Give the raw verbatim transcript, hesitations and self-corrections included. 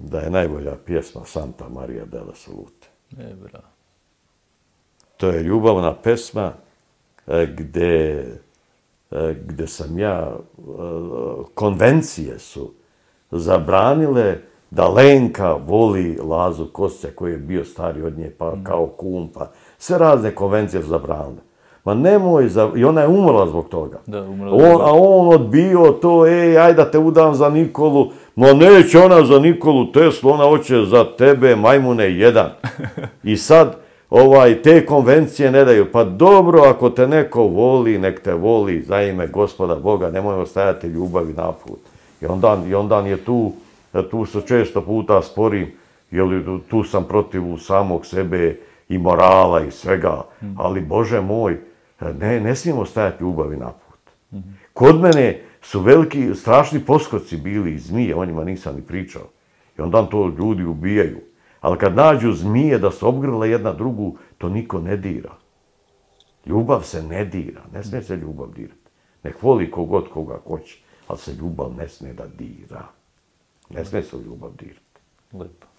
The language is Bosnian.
da je najbolja pjesma Santa Maria della Salute. E, bravo. To je ljubavna pesma gdje, gdje sam ja, konvencije su zabranile da Lenka voli Lazu Kostića koji je bio stariji od nje, pa kao kum, pa sve razne konvencije su zabranile. Ma nemoj, za... i ona je umrla zbog toga. Da, umrla. On, a on odbio to, ej, ajde da te udam za Nikolu. Ma neće ona za Nikolu Teslu, ona hoće za tebe, majmune, jedan. I sad, ovaj, te konvencije ne daju. Pa dobro, ako te neko voli, nek te voli, za ime Gospoda Boga, nemojmo stajati ljubavi na put. I onda, i onda je tu, tu se često puta sporim, jer tu sam protiv samog sebe i morala i svega, ali Bože moj, ne, ne smijemo stajati ljubavi na put. Kod mene su veliki, strašni poskoci bili i zmije, o njima nisam ni pričao. I onda to ljudi ubijaju. Ali kad nađu zmije da su obgrle jedna drugu, to niko ne dira. Ljubav se ne dira, ne smije se ljubav dirati. Nek voli kogod koga hoće, ali se ljubav ne smije da dira. Ne smije se ljubav dirati. Lepo.